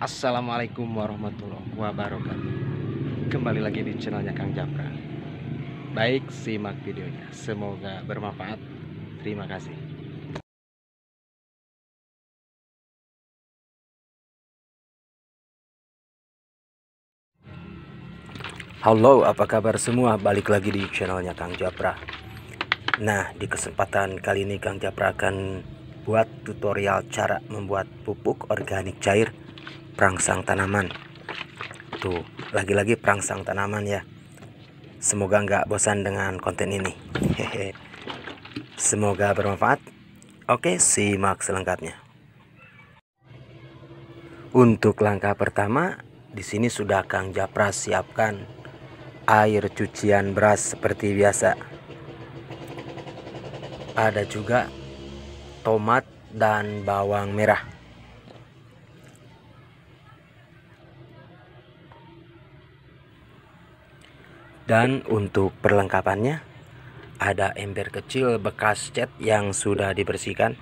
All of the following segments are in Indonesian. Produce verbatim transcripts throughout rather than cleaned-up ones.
Assalamualaikum warahmatullahi wabarakatuh. Kembali lagi di channelnya Kang Japra. Baik, simak videonya. Semoga bermanfaat. Terima kasih. Halo, apa kabar semua? Balik lagi di channelnya Kang Japra. Nah, di kesempatan kali ini Kang Japra akan buat tutorial cara membuat pupuk organik cair perangsang tanaman. Tuh, lagi-lagi perangsang tanaman ya. Semoga nggak bosan dengan konten ini. Hehe. Semoga bermanfaat. Oke, simak selengkapnya. Untuk langkah pertama, di sini sudah Kang Japra siapkan air cucian beras seperti biasa. Ada juga tomat dan bawang merah. Dan untuk perlengkapannya, ada ember kecil bekas cat yang sudah dibersihkan.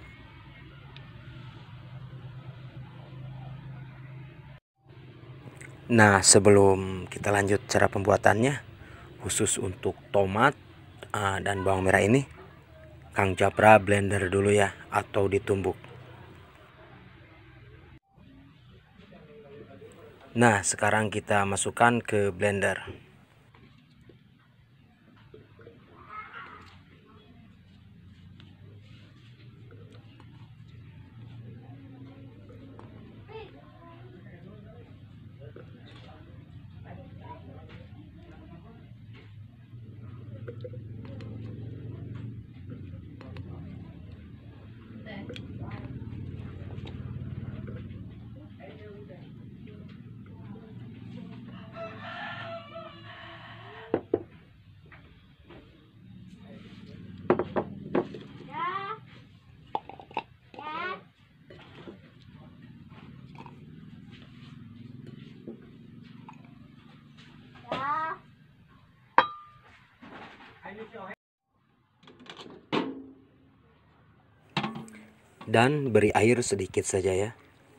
Nah, sebelum kita lanjut cara pembuatannya, khusus untuk tomat uh, dan bawang merah ini, Kang Japra blender dulu ya, atau ditumbuk. Nah, sekarang kita masukkan ke blender. Dan beri air sedikit saja ya.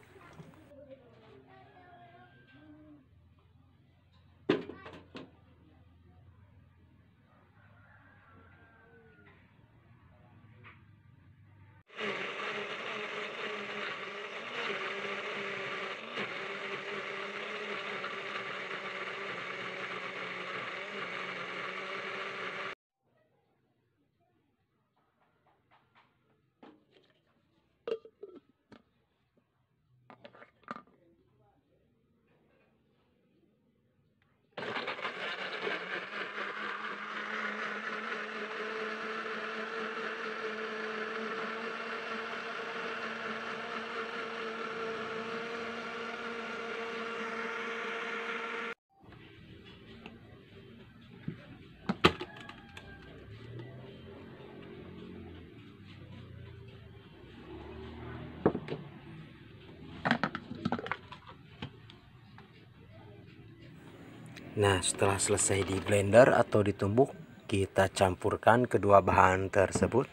Nah, setelah selesai di blender atau ditumbuk, kita campurkan kedua bahan tersebut.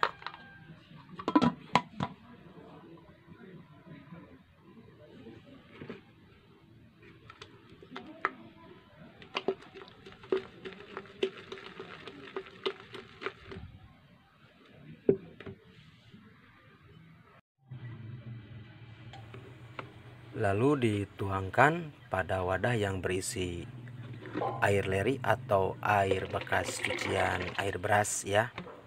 Lalu dituangkan pada wadah yang berisi air leri atau air bekas cucian air beras ya.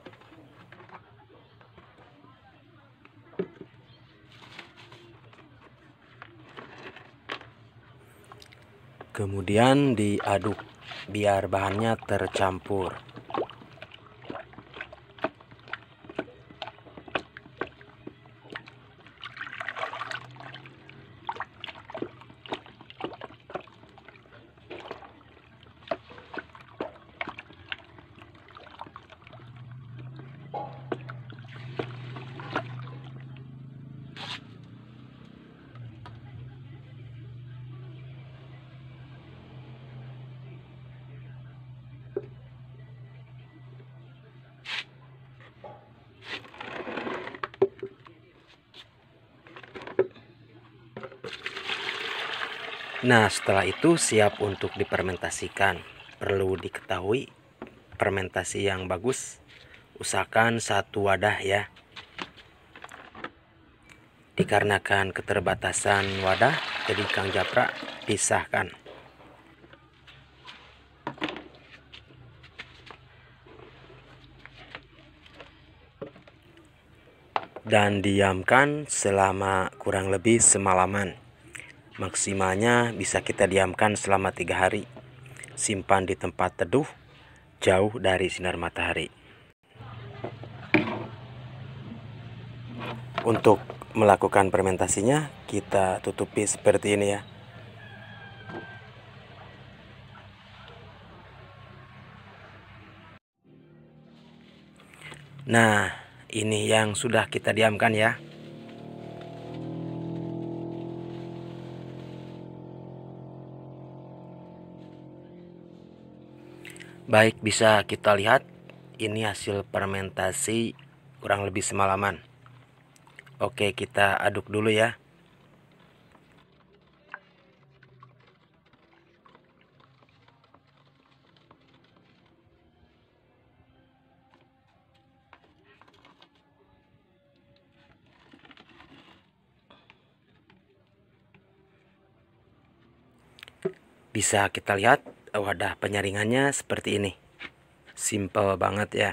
Kemudian diaduk biar bahannya tercampur. Nah, setelah itu siap untuk difermentasikan. Perlu diketahui, fermentasi yang bagus usahakan satu wadah ya. Dikarenakan keterbatasan wadah, jadi Kang Japra pisahkan. Dan diamkan selama kurang lebih semalaman. Maksimalnya bisa kita diamkan selama tiga hari. Simpan di tempat teduh, jauh dari sinar matahari. Untuk melakukan fermentasinya, kita tutupi seperti ini ya. Nah, ini yang sudah kita diamkan ya. Baik, bisa kita lihat ini hasil fermentasi kurang lebih semalaman. Oke, kita aduk dulu ya. Bisa kita lihat wadah penyaringannya seperti ini. Simple banget ya.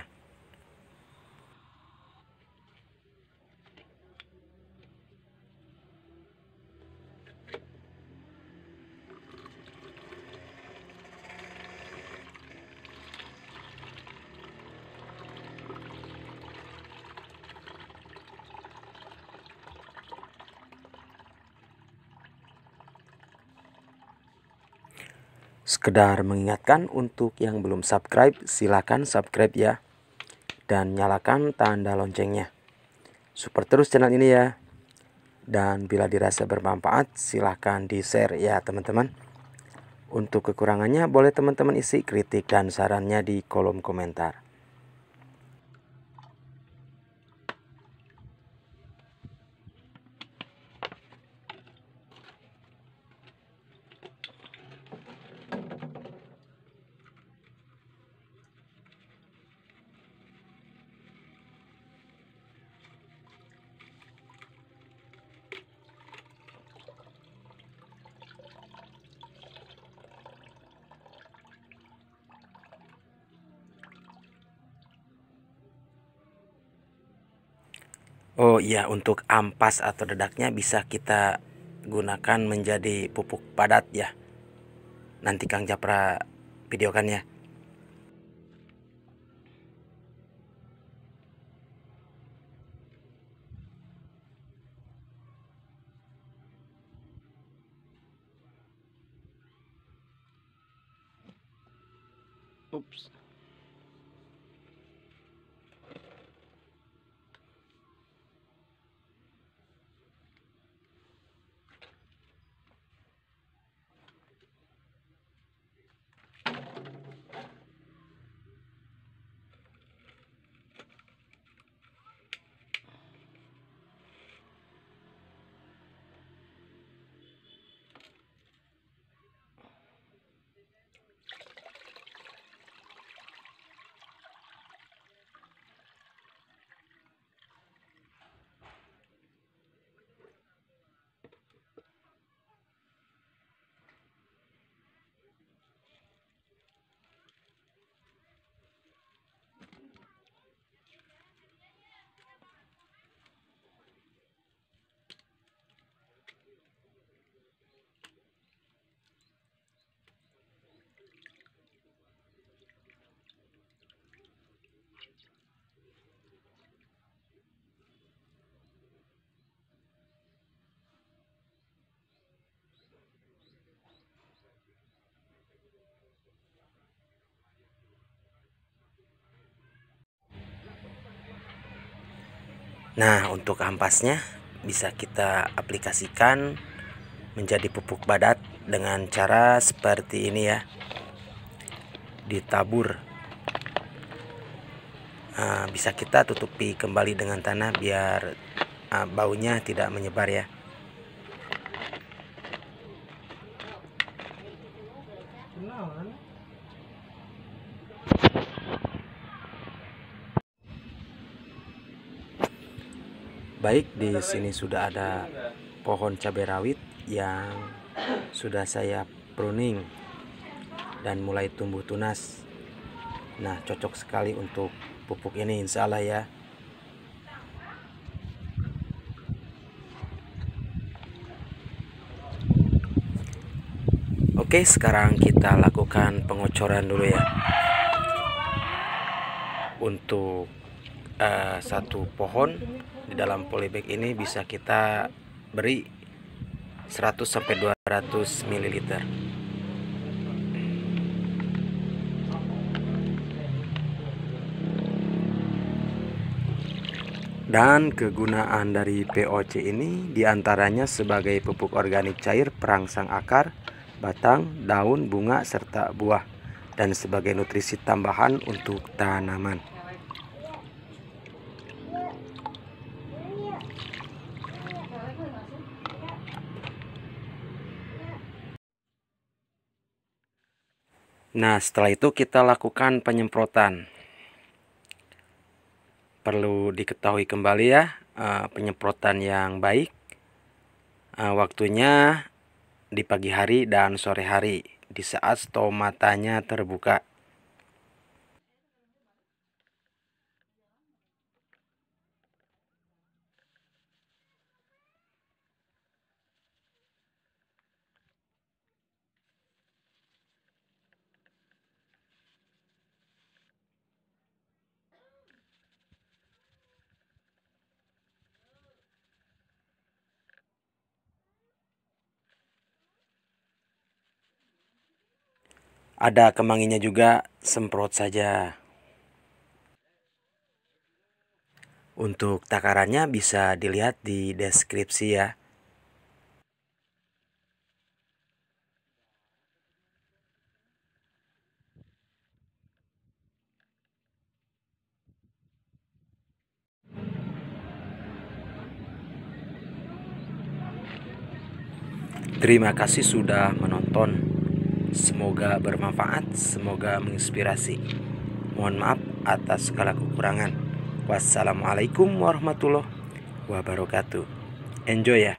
Sekedar mengingatkan untuk yang belum subscribe, silahkan subscribe ya. Dan nyalakan tanda loncengnya. Support terus channel ini ya. Dan bila dirasa bermanfaat, silahkan di-share ya teman-teman. Untuk kekurangannya boleh teman-teman isi kritik dan sarannya di kolom komentar. Oh iya, untuk ampas atau dedaknya bisa kita gunakan menjadi pupuk padat ya. Nanti Kang Japra videokan ya. Ups. Nah, untuk ampasnya bisa kita aplikasikan menjadi pupuk padat dengan cara seperti ini ya. Ditabur. Nah, bisa kita tutupi kembali dengan tanah biar uh, baunya tidak menyebar ya. Baik, di sini sudah ada pohon cabai rawit yang sudah saya pruning dan mulai tumbuh tunas. Nah, cocok sekali untuk pupuk ini insya Allah ya. Oke, sekarang kita lakukan pengocoran dulu ya. Untuk uh, satu pohon di dalam polybag ini bisa kita beri seratus sampai dua ratus mililiter. Dan kegunaan dari P O C ini diantaranya sebagai pupuk organik cair perangsang akar, batang, daun, bunga, serta buah, dan sebagai nutrisi tambahan untuk tanaman. Nah, setelah itu kita lakukan penyemprotan. Perlu diketahui kembali ya, penyemprotan yang baik waktunya di pagi hari dan sore hari di saat stomatanya terbuka. Ada kemanginya juga, semprot saja. Untuk takarannya bisa dilihat di deskripsi ya. Terima kasih sudah menonton. Semoga bermanfaat, semoga menginspirasi. Mohon maaf atas segala kekurangan. Wassalamualaikum warahmatullahi wabarakatuh. Enjoy ya.